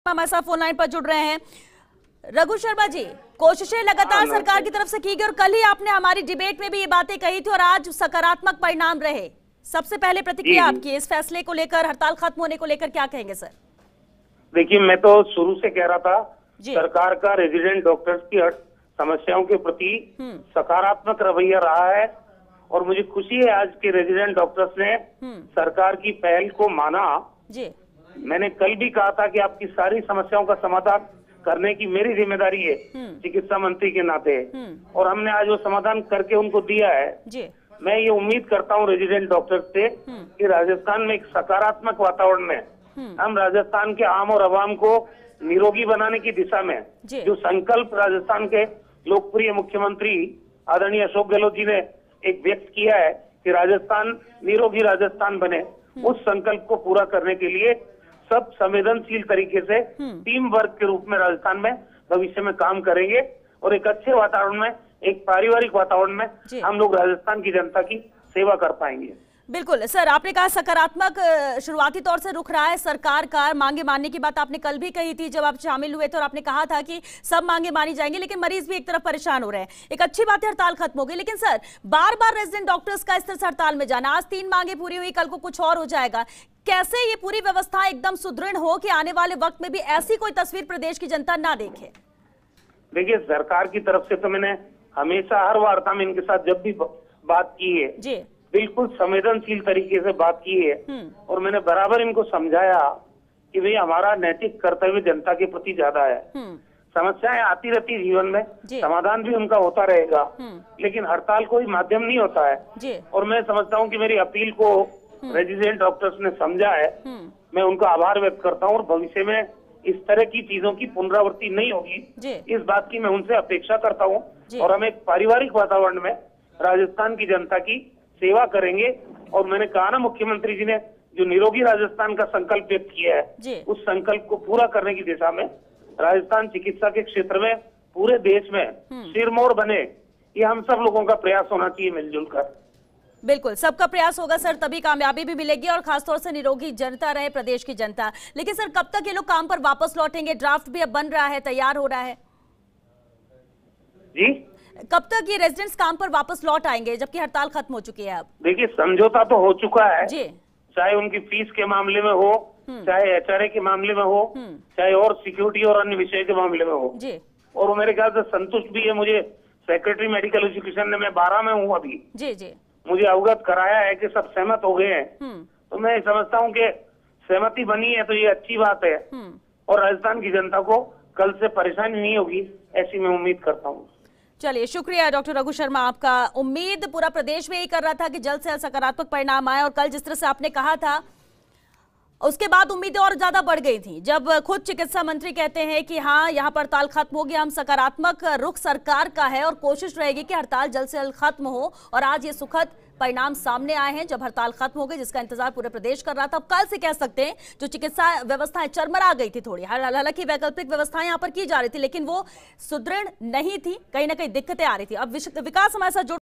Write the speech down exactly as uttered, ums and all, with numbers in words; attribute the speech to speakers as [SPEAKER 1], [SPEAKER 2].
[SPEAKER 1] हमारे साथ phone line पर जुड़ रहे हैं। रघु शर्मा जी, कोशिशें लगातार सरकार की तरफ से की गई और कल ही आपने हमारी डिबेट में भी ये बातें कही थी और आज सकारात्मक परिणाम रहे। सबसे पहले प्रतिक्रिया आपकी इस फैसले को लेकर, हड़ताल खत्म होने को लेकर क्या कहेंगे सर?
[SPEAKER 2] देखिए, मैं तो शुरू से कह रहा था सरकार का रेजिडेंट डॉक्टर्स की समस्याओं के प्रति सकारात्मक रवैया रहा है और मुझे खुशी है आज के रेजिडेंट डॉक्टर्स ने सरकार की पहल को माना।
[SPEAKER 1] जी।
[SPEAKER 2] मैंने कल भी कहा था कि आपकी सारी समस्याओं का समाधान करने की मेरी जिम्मेदारी है चिकित्सा मंत्री के नाते, और हमने आज वो समाधान करके उनको दिया है।
[SPEAKER 1] जी।
[SPEAKER 2] मैं ये उम्मीद करता हूँ रेजिडेंट डॉक्टर्स से कि राजस्थान में एक सकारात्मक वातावरण में हम राजस्थान के आम और अवाम को निरोगी बनाने की दिशा में जो संकल्प राजस्थान के लोकप्रिय मुख्यमंत्री आदरणीय अशोक गहलोत जी ने एक व्यक्त किया है कि राजस्थान निरोगी राजस्थान बने, उस संकल्प को पूरा करने के लिए सब संवेदनशील तरीके से टीम वर्क के रूप में राजस्थान में भविष्य में काम करेंगे और एक अच्छे वातावरण में, एक पारिवारिक वातावरण में हम लोग राजस्थान की जनता की सेवा कर पाएंगे।
[SPEAKER 1] बिल्कुल सर, आपने कहा सकारात्मक शुरुआती तौर से रुख रहा है सरकार का। मांगे मानने की बात आपने कल भी कही थी जब आप शामिल हुए थे और आपने कहा था कि सब मांगे मानी जाएंगी, लेकिन मरीज भी एक तरफ परेशान हो रहे हैं। एक अच्छी बात है हड़ताल खत्म हो गई, लेकिन सर बार बार रेजिडेंट डॉक्टर्स का इस तरह से हड़ताल में जाना, आज तीन मांगे पूरी हुई, कल को कुछ और हो जाएगा। कैसे ये पूरी व्यवस्था एकदम सुदृढ़ हो कि आने वाले वक्त में भी ऐसी कोई तस्वीर प्रदेश की जनता ना देखे?
[SPEAKER 2] देखिए, सरकार की तरफ से तो मैंने हमेशा हर वार्ता में इनके साथ जब भी बात की है
[SPEAKER 1] जी,
[SPEAKER 2] बिल्कुल संवेदनशील तरीके से बात की है और मैंने बराबर इनको समझाया कि भाई हमारा नैतिक कर्तव्य जनता के प्रति ज्यादा है। समस्याएं आती रहती है जीवन में, समाधान भी उनका होता रहेगा, लेकिन हड़ताल कोई माध्यम नहीं होता है। और मैं समझता हूँ कि मेरी अपील को रेजिडेंट डॉक्टर्स ने समझा है, मैं उनका आभार व्यक्त करता हूँ और भविष्य में इस तरह की चीजों की पुनरावृत्ति नहीं होगी, इस बात की मैं उनसे अपेक्षा करता हूँ और हम एक पारिवारिक वातावरण में राजस्थान की जनता की सेवा करेंगे। और मैंने कहा ना, मुख्यमंत्री जी ने जो निरोगी राजस्थान का संकल्प व्यक्त किया है, उस संकल्प को पूरा करने की दिशा में राजस्थान चिकित्सा के क्षेत्र में पूरे देश में सिरमौर बने, ये हम सब लोगों का प्रयास होना चाहिए मिलजुल कर।
[SPEAKER 1] बिल्कुल, सबका प्रयास होगा सर, तभी कामयाबी भी मिलेगी और खासतौर से निरोगी जनता रहे प्रदेश की जनता। लेकिन सर कब तक ये लोग काम पर वापस लौटेंगे? ड्राफ्ट भी अब बन रहा है, तैयार हो रहा है
[SPEAKER 2] जी।
[SPEAKER 1] कब तक ये रेजिडेंट्स काम पर वापस लौट आएंगे जबकि हड़ताल खत्म हो चुकी है? अब
[SPEAKER 2] देखिए, समझौता तो हो चुका है
[SPEAKER 1] जी,
[SPEAKER 2] चाहे उनकी फीस के मामले में हो, चाहे एचआरए के मामले में हो, चाहे और सिक्योरिटी और अन्य विषय के मामले में हो
[SPEAKER 1] जी।
[SPEAKER 2] और वो मेरे ख्याल से संतुष्ट भी है। मुझे सेक्रेटरी मेडिकल एजुकेशन ने, मैं बारह में हूँ अभी,
[SPEAKER 1] जी जी,
[SPEAKER 2] मुझे अवगत कराया है कि सब सहमत हो गए हैं। तो मैं समझता हूँ कि सहमति बनी है तो ये अच्छी बात है और राजस्थान की जनता को कल से परेशानी नहीं होगी, ऐसी मैं उम्मीद करता हूँ।
[SPEAKER 1] चलिए, शुक्रिया डॉक्टर रघु शर्मा आपका। उम्मीद पूरा प्रदेश में यही कर रहा था कि जल्द से सकारात्मक परिणाम आए और कल जिस तरह से आपने कहा था उसके बाद उम्मीदें और ज्यादा बढ़ गई थी जब खुद चिकित्सा मंत्री कहते हैं कि हाँ, यहाँ पर हड़ताल खत्म हो गया, हम सकारात्मक रुख सरकार का है और कोशिश रहेगी कि हड़ताल जल्द से जल्द खत्म हो। और आज ये सुखद परिणाम सामने आए हैं जब हड़ताल खत्म हो गई, जिसका इंतजार पूरे प्रदेश कर रहा था। अब कल से कह सकते हैं जो चिकित्सा व्यवस्थाएं चरमरा गई थी थोड़ी, हालांकि वैकल्पिक व्यवस्थाएं यहाँ पर की जा रही थी लेकिन वो सुदृढ़ नहीं थी, कहीं ना कहीं दिक्कतें आ रही थी। अब विकास हमारे साथ जुड़